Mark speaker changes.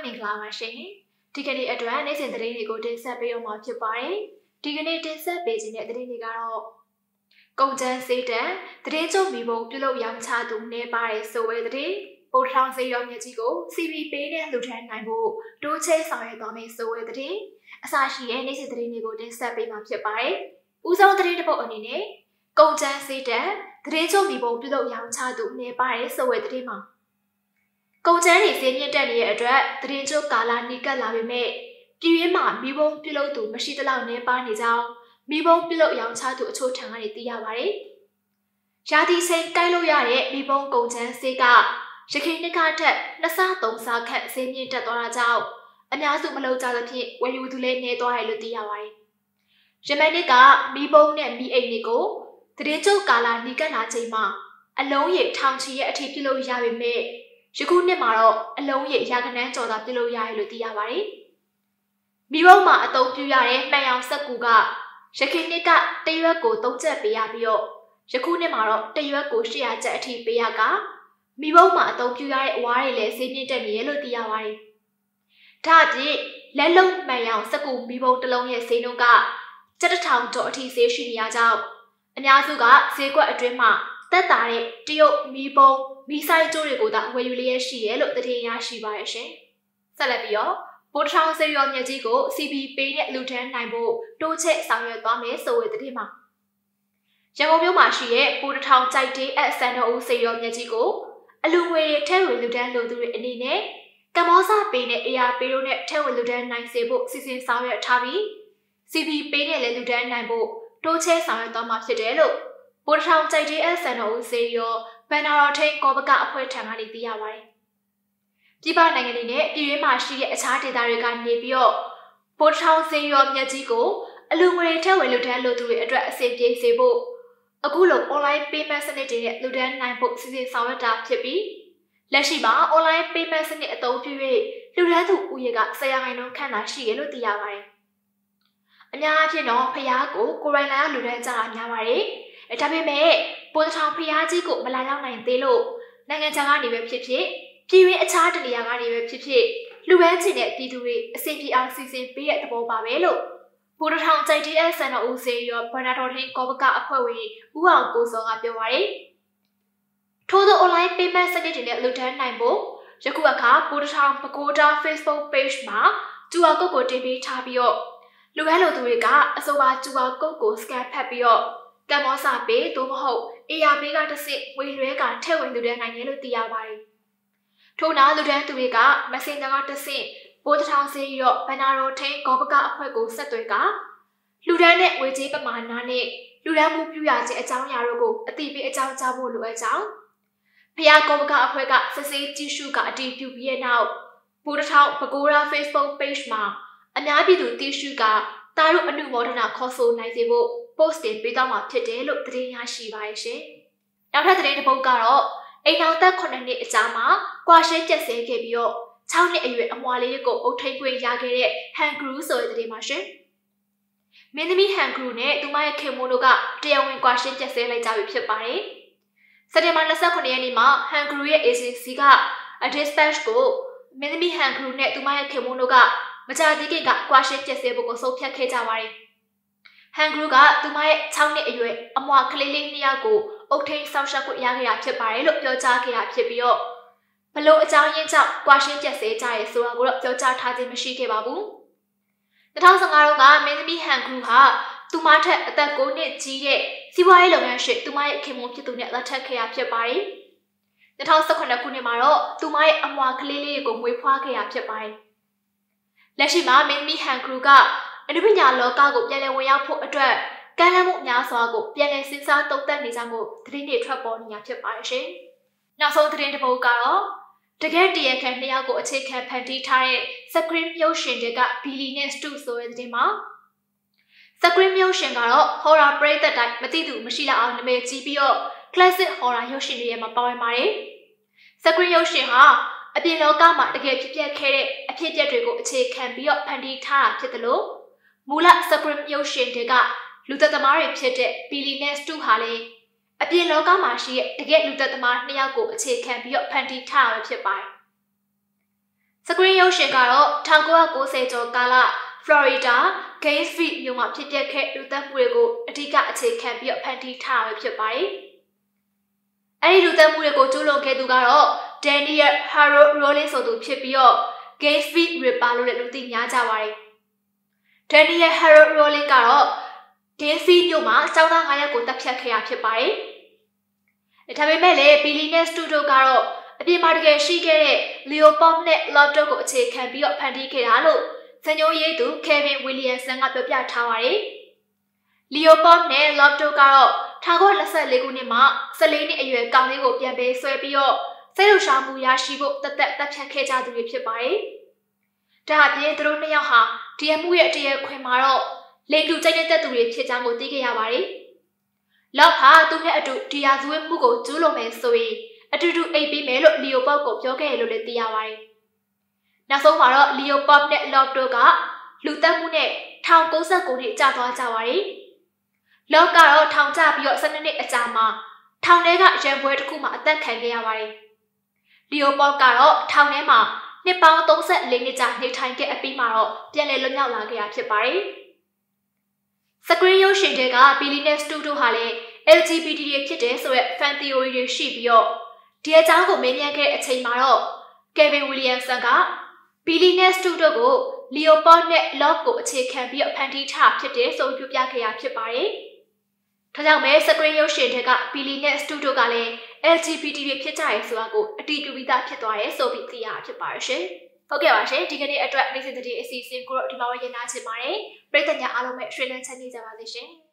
Speaker 1: င်္ဂလာပါရှင်ဒီကနေ့အတွက်နေ့စဉ်သတင်းတွေကိုတင်ဆက်ပေးအောင်မှာဖြစ်ပါတယ်ဒီကနေ့တင်ဆက်ပေးခြင်းတဲ့သတင်းတွေကတော့ကုန်ကျန်းစေးတံသတင်းချုပ်မိဘပြုလုပ်ရောင်းချသူနေပါတယ်ဆိုဝဲသတင်းပိုထောင်စေရောမြကြီးကို CB ပေးတဲ့လူထမ်းနိုင်ဖို့တိုးချဲဆောင်ရွက်သွားမယ်ဆိုဝဲသတင်းအစရှိတဲ့နေ့စဉ်သတင်းတွေကိုတင်ဆက်ပေးမှာဖြစ်ပါတယ်ဦးဆောင်သတင်းတစ်ပုဒ်အနေနဲ့ကုန်ကျန်းစေးတံသတင်းချုပ်မိဘပြုလုပ်ရောင်းချသူနေပါတယ်ဆိုဝဲသတင်းမှာကုန်ကျန်းတွေဈေးမြင့်တက်နေတဲ့အတွက်သတင်းချုပ်ကာလာနီးကပ်လာပေမဲ့ပြည်ရင်းမှာမိဘပြုလုပ်သူမရှိသလောက်နေပါနေကြောင်းမိဘပြုလုပ်ရောင်းချသူအချို့ထံကနေသိရပါတယ်။ရာသီချိန်ကိုက်လို့ရတဲ့မိဘကုန်ကျန်းဈေးကရခိုင်နှစ်ကထက်2ဆ3ဆခန့်ဈေးမြင့်တက်သွားတာကြောင့်အများစုမလုပ်ကြသဖြင့်ဝယ်ယူသူလည်းနေသွားတယ်လို့သိရပါတယ်။ယမန်နှစ်ကမိဘနဲ့မိအိမ်တွေကိုသတင်းချုပ်ကာလာနီးကပ်လာချိန်မှာအလုံးရေထောင်ချီရဲ့အထိပြုလုပ်ရပေမဲ့ယခုနှစ်မှာတော့အလုံးရေရာခိုင်နှန်းကျော်သာပြုလုပ်ရတယ်လို့သိရပါတယ်။မိဘမှာအသုံးပြုရတဲ့မှန်ရောင်စက်ကူကရခိုင်နှစ်ကတရွက်ကို3ကျပ်ပေးရပြီးတော့ယခုနှစ်မှာတော့တရွက်ကို800ကျပ်အထိပေးရကမိဘမှာအသုံးပြုရတဲ့အဝါးတွေလည်းဈေးမြင့်တက်နေရလို့သိရပါတယ်။ဒါအပြင်လက်လုံးမှန်ရောင်စက်ကူမိဘတစ်လုံးရဲ့ဈေးနှုန်းက7000ကျော်အထိဈေးရှိနေရကြောင်းအများစုကဈေးကွက်အတွင်းမှာတက်တာတဲ့တရုတ်မိဘမီးဆိုင်ကျိုးတွေကိုသာဝယ်ယူလျက်ရှိရဲလို့သတင်းရရှိပါရဲ့ရှင်။ဆက်လက်ပြီးတော့ပိုထောင်စေရောမြကြီးကို CB ပေးတဲ့လူထမ်းနိုင်ဖို့တိုးချဲ့ဆောင်ရွက်သွားမယ်ဆိုတဲ့သတင်းမှာရန်ကုန်မြို့မှာရှိတဲ့ပိုထောင်ကြိုက်တဲ့အစံတော်ဦးစေရောမြကြီးကိုအလူငွေထဲဝင်လူထမ်းလိုသူတွေအနေနဲ့ကမ္ဘောဇပေးနဲ့ AR ပေးတို့နဲ့ထဲဝင်လူထမ်းနိုင်စေဖို့စီစဉ်ဆောင်ရွက်ထားပြီး CB ပေးတဲ့လူထမ်းနိုင်ဖို့တိုးချဲ့ဆောင်ရွက်သွားမှာဖြစ်တယ်လို့ပိုထောင်ကြိုက်တဲ့အစံတော်ဦးစေရောဘန်နာတော်ထိန်ကောပကအဖွဲ့ထံကနေသိရပါတယ်။ပြည်ပနိုင်ငံတွေနဲ့ပြည်တွင်းမှာရှိတဲ့အခြားဒေသတွေကနေပြီးတော့ပိုထောင်စေရောမြကြီးကိုအလူငွေထက်ဝင်လူတန်းလိုသူတွေအတွက်အဆင်ပြေစေဖို့အခုလို online payment စနစ်တွေနဲ့လူတန်းနိုင်ဖို့စီစဉ်ဆောင်ရွက်တာဖြစ်ပြီးလက်ရှိမှာ online payment စနစ်အသုံးပြု၍လူတန်းသူဦးရေက10%ခန့်သာရှိရလို့သိရပါတယ်။အများအားဖြင့်တော့ဖျားကိုကိုရိုင်းလာလူတန်းကြတာများပါတယ်။ဒါပေမဲ့ပိုထောင်ဖျားကြီးကိုမလာရောက်နိုင်သေးလို့နိုင်ငံခြားကနေပဲဖြစ်ဖြစ်ပြည်တွင်းအခြားတနေရာကနေပဲဖြစ်ဖြစ်လူပန်းချင်တဲ့ပြည်သူတွေအဆင်ပြေအောင်စီစဉ်ပေးတဲ့သဘောပါပဲလို့ပိုထောင်ကြိုက်တဲ့ဆန္ဒဦးစေရောဘန်နာတော်ထင်းကောပကအဖွဲ့ဝင်ဦးအောင်ကိုစောကပြောပါတယ်။ထို့သော online payment စနစ်တွေနဲ့လူတန်းနိုင်ဖို့ယခုအခါပိုထောင်ပကိုတာ Facebook page မှာ QR code ကိုတင်ပေးထားပြီးတော့လူပန်းလူသူတွေကအဆိုပါ QR code ကို scan ဖတ်ပြီးတော့ကမ္ဘောဇပေးသို့မဟုတ် AR ပေးကတစ်စစ်ဝေလွဲကထည့်ဝင်လူတန်းနိုင်တယ်လို့သိရပါတယ်။ထို့နောက်လူတန်းသူတွေက Messenger ကတစ်စစ်ပိုးထောင်စေရောဘန်နာတော်ထင်းကောပကအဖွဲ့ကိုဆက်သွယ်ကလူတန်းနဲ့ဝေကြေးပမာဏနဲ့လူတန်းမှုပြုရခြင်းအကြောင်းအရာတို့ကိုအသိပေးအကြောင်းကြားဖို့လိုအပ်ကြောင်းဖျားကောပကအဖွဲ့ကစစ်ဆေးကြည့်ရှုကအတည်ပြုပြီးတဲ့နောက်ပိုးထောင်ပကိုရာ Facebook page မှာအများပြည်သူသိရှိကတာတို့အနုမောဒနာခေါ်ဆိုနိုင်စေဖို့post တင်ပေးတော့မှာဖြစ်တယ်လို့သတင်းရရှိပါရဲ့ရှင်။နောက်ထပ်သတင်းတစ်ပုဒ်ကတော့အိမ်အောင်သက်9နှစ်အကြာမှာကွာရှင်းကျက်ဆဲခဲ့ပြီးတော့6နှစ်အရွယ်အမွာလေးကိုအုပ်ထိန်ခွင့်ရခဲ့တဲ့ Han Groo ဆိုတဲ့သတင်းပါရှင်။မင်းသမီး Han Groo နဲ့သူမရဲ့ခင်မိုးတို့ကတရားဝင်ကွာရှင်းကျက်ဆဲလိုက်ကြပြီဖြစ်ပါတယ်။စက်တင်ဘာ29ရက်နေ့မှာ Han Groo ရဲ့ agency က dispatch ကိုမင်းသမီး Han Groo နဲ့သူမရဲ့ခင်မိုးတို့ကမကြာသေးခင်ကကွာရှင်းကျက်ဆဲဖို့ကိုဆုံးဖြတ်ခဲ့ကြပါတယ်။ Han Groo ကသူမရဲ့6နှစ်အရွယ်အမွာကလေးလေး2ယောက်ကိုအုပ်ထိန်ဆောက်ရှက်ခွင့်ရခဲ့တာဖြစ်ပါတယ်လို့ပြောကြားခဲ့တာဖြစ်ပြီးတော့ဘလို့အကြောင်းရင်းကြောင့်ကွာရှင်းကျက်ဆဲကြရဲဆိုတာကိုတော့ပြောကြားထားခြင်းမရှိခဲ့ပါဘူး။2015ကမင်းသမီး Han Groo ဟာသူမထက်အသက်9နှစ်ကြီးတဲ့စီးပွားရေးလုပ်ငန်းရှင်သူမရဲ့ခင်မွန်ဖြစ်သူနဲ့လက်ထပ်ခဲ့တာဖြစ်ပါတယ်။2018ခုနှစ်မှာတော့သူမရဲ့အမွာကလေးလေးကိုမွေးဖွားခဲ့တာဖြစ်ပါတယ်။လက်ရှိမှာမင်းသမီး Han Groo ကအနုပညာလောကကိုပြန်လည်ဝင်ရောက်ဖို့အတွက်ကမ်းလှမ်းမှုများစွာကိုပြန်လည်စဉ်းစားသုံးသပ်နေကြမှုသတင်းတွေထွက်ပေါ်နေတာဖြစ်ပါတယ်ရှင်။နောက်ဆုံးသတင်းတစ်ပုဒ်ကတော့တကယ်တရခံ2ယောက်ကိုအခြေခံဖန်တီးထားတဲ့ Screen ရုပ်ရှင်တွေက Billionaires 2ဆိုတဲ့သတင်းမှာ Screen ရုပ်ရှင်ကတော့ horror ပရိသတ်တိုင်းမသိသူမရှိလောက်အောင်နာမည်ကြီးပြီးတော့ classic horror ရုပ်ရှင်တွေရဲ့မှာပါဝင်ပါတယ်။ Screen ရုပ်ရှင်ဟာအပြင်လောကမှာတကယ်ဖြစ်ပျက်ခဲ့တဲ့အဖြစ်အပျက်တွေကိုအခြေခံပြီးတော့ဖန်တီးထားတာဖြစ်တယ်လို့မူလ Screen ရုပ်ရှင်တွေကလူသက်သမားတွေဖြစ်တဲ့ Billionaires 2ဟာလည်းအပြင်လောကမှာရှိတဲ့တကယ်လူသက်သမား2ယောက်ကိုအခြေခံပြီးတော့ဖန်တီးထားရဖြစ်ပါတယ်။ Screen ရုပ်ရှင်ကတော့1990ကျော်ကာလ Florida Gainesville မြို့မှာဖြစ်ပျက်ခဲ့လူသတ်မှုတွေကိုအဓိကအခြေခံပြီးဖန်တီးထားရဖြစ်ပါတယ်။အဲဒီလူသတ်မှုတွေကိုကျူးလွန်ခဲ့သူကတော့ Daniel Harold Rawlings ဆိုသူဖြစ်ပြီးGainesville Ripper လို့လည်းလူသိများကြပါတယ်။ Daniel Harold Rawlings ကတော့ Gainesville မြို့မှာကျောင်းသား9ယောက်ကိုတပ်ဖြတ်ခဲ့ရဖြစ်ပါတယ်။ဒါပေမဲ့လည်း Billy နဲ့ Stu တို့ကတော့အပြင်မှာတကယ်ရှိခဲ့တဲ့ Leopold နဲ့ Love တို့ကိုအခြေခံပြီးဖန်တီးခဲ့တာလို့စံညိုရေးသူ Kevin Williamson ကပြောပြထားပါတယ်။ Leopold နဲ့ Love တို့ကတော့1924ခုနှစ်မှာ14နှစ်အရွယ်ကောင်လေးကိုပြန်ပေးဆွဲပြီးစိတ်လှုပ်ရှားမှုရရှိဖို့တပ်ဖြတ်ခဲ့ကြသူတွေဖြစ်ပါတယ်။ဒါအပြင်သူတို့နှစ်ယောက်ဟာဒီအမှုရဲ့တရားခွင်မှာတော့လိင်တူကြိုက်တဲ့သူတွေဖြစ်ကြောင်းကိုသိခဲ့ရပါတယ်။ Love ဟာသူနဲ့အတူဒီယာဇဝတ်မှုကိုကျူးလွန်မယ်ဆိုရင်အတူတူအိပ်ပေးမယ်လို့ Leopold ကိုပြောခဲ့တယ်လို့လည်းသိရပါတယ်။နောက်ဆုံးမှာတော့ Leopold နဲ့ Love တို့ကလူသတ်မှုနဲ့1969နှစ်ကြာသွားကြပါတယ်။ Love ကတော့ထောင်ကျပြီး12နှစ်အကြာမှာထောင်ထဲကရန်ပွဲတစ်ခုမှာအသက်ခံခဲ့ရပါတယ်။ Leopold ကတော့ထောင်ထဲမှာနှစ်ပေါင်း34နှစ်ကြာနေထိုင်ခဲ့အပြီးမှာတော့ပြန်လည်လွတ်မြောက်လာခဲ့တာဖြစ်ပါတယ်။ Screen ရုပ်ရှင်တွေက Billy နဲ့ Stu တို့ဟာလည်း LGBT တွေဖြစ်တယ်ဆိုတဲ့ fan theory တွေရှိပြီးဒီအကြောင်းကိုမေးမြန်းခဲ့တဲ့အချိန်မှာတော့ Kevin Williamson က Billy နဲ့ Stu တို့ကို Leopold နဲ့ Love ကိုအခြေခံပြီးဖန်တီးထားဖြစ်တယ်ဆိုပြီးပြခဲ့ရဖြစ်ပါတယ်။ဒါကြောင့်ပဲ Screen ရုပ်ရှင်တွေက Billy နဲ့ Stu တို့ကလည်း LGBT တွေဖြစ်ကြရဲဆိုတာကိုအတည်ပြုပြီးသားဖြစ်သွားရဲဆိုပြီးသိရဖြစ်ပါတယ်ရှင်။ဟုတ်ကဲ့ပါရှင်ဒီကနေ့အတွက်နေ့စဉ်သတင်းအစီအစဉ်ကိုတော့ဒီမှာဝေးရနာချင်ပါတယ်။ပရိသတ်များအားလုံးပဲရွှေလန်းချမ်းမြေ့ကြပါစေရှင်။